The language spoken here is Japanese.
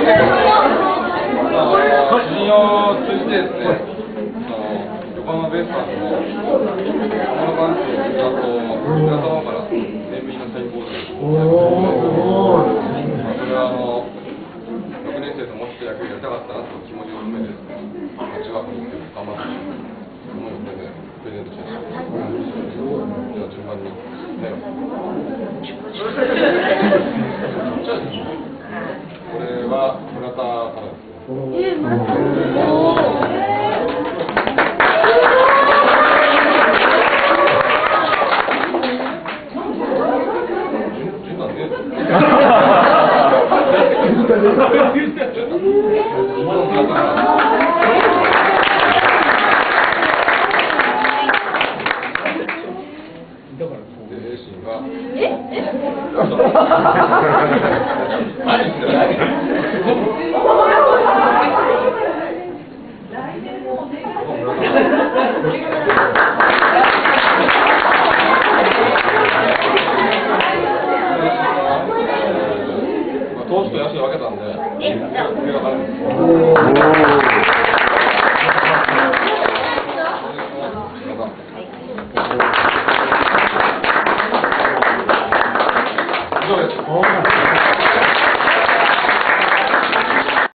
信用を通じてですね、横浜ベイスターズのこの番長が浦田から年便の選考で、それは6年生ともうちょっと野球やりたかったなという気持ちを込めてですね、中学に行って頑張って思いを込めてプレゼントしました。じゃあ順番にね。これは村田からですね。投手と野手分けたんで、上がかるんです。以上です。